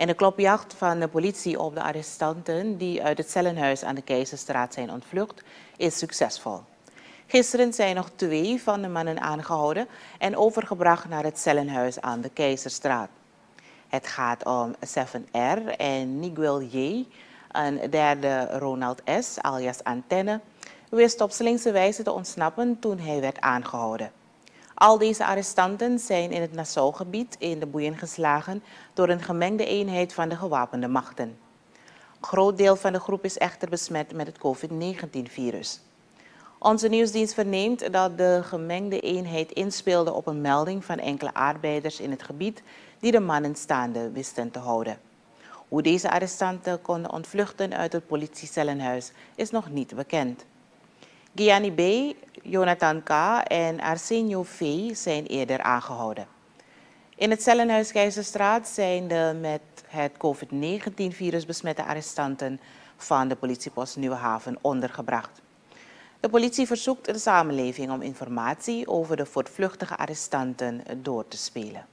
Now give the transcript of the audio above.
En de klopjacht van de politie op de arrestanten die uit het cellenhuis aan de Keizerstraat zijn ontvlucht is succesvol. Gisteren zijn nog 2 van de mannen aangehouden en overgebracht naar het cellenhuis aan de Keizerstraat. Het gaat om Seven R. en Niguel J. Een derde, Ronald S. alias Antenne, wist op slinkse wijze te ontsnappen toen hij werd aangehouden. Al deze arrestanten zijn in het Nassau-gebied in de boeien geslagen door een gemengde eenheid van de gewapende machten. Een groot deel van de groep is echter besmet met het COVID-19-virus. Onze nieuwsdienst verneemt dat de gemengde eenheid inspeelde op een melding van enkele arbeiders in het gebied die de mannen staande wisten te houden. Hoe deze arrestanten konden ontvluchten uit het politiecellenhuis is nog niet bekend. Gianni B., Jonathan K. en Arsenio V. zijn eerder aangehouden. In het cellenhuis Keizerstraat zijn de met het COVID-19-virus besmette arrestanten van de politiepost Nieuwehaven ondergebracht. De politie verzoekt de samenleving om informatie over de voortvluchtige arrestanten door te spelen.